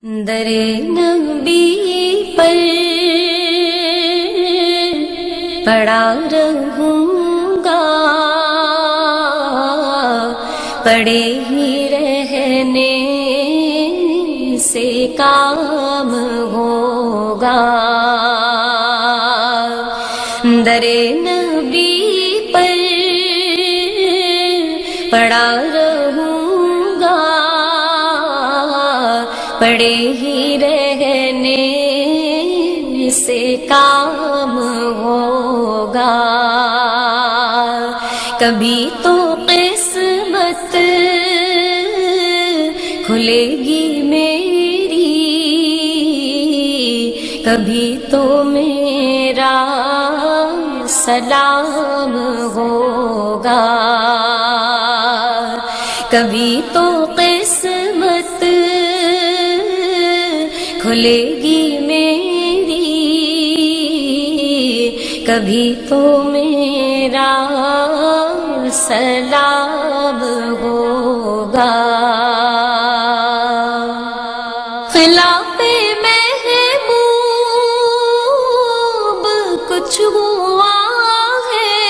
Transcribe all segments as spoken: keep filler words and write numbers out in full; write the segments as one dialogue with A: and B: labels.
A: در نبی پر پڑا رہوں گا، پڑے ہی رہنے سے کام ہوگا۔ در نبی پر پڑا رہوں گا، پڑے ہی رہنے سے کام ہوگا۔ کبھی تو قسمت کھلے گی میری، کبھی تو میرا سلام ہوگا۔ کبھی تو قسمت کھلے گی میری، کبھی تو میرا سلام ہوگا۔ خلاف محبوب کچھ ہوا ہے،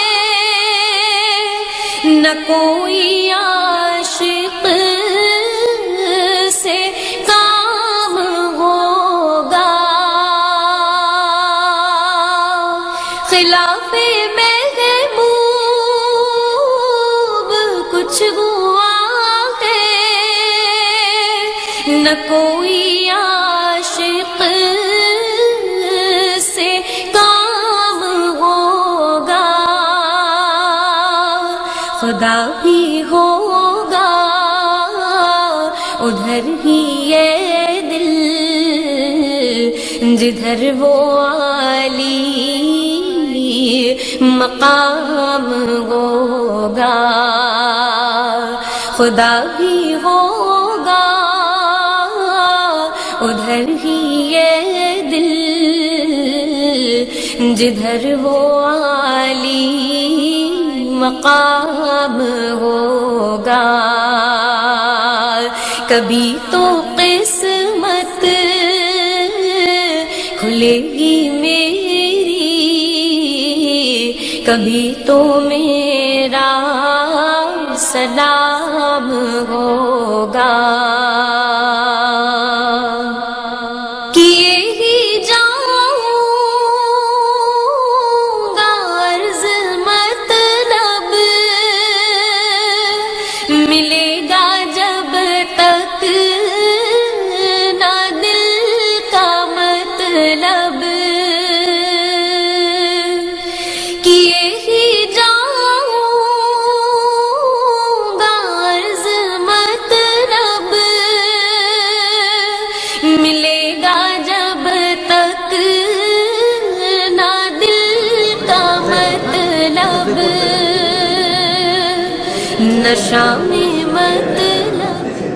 A: نہ کوئی عاشق سے کام ہوگا۔ خلاف محبوب کچھ ہوا ہے، نہ کوئی عاشق سے کام ہوگا۔ خدا بھی ہوگا ادھر ہی یہ دل جدھر وہ عالی مقام ہوگا۔ خدا بھی ہوگا ادھر ہی یہ دل جدھر وہ عالی مقام ہوگا۔ کبھی تو قسمت کھلے گی میری، کبھی تو میرا سلام ہوگا۔ کیے ہی جاؤں گا عرض مطلب، ملے گا جب تک نہ دل کا مطلب۔ کیے ہی جاؤں گا عرض مطلب، ملے گا جب تک نہ دل کا مطلب۔ نشہ میں مت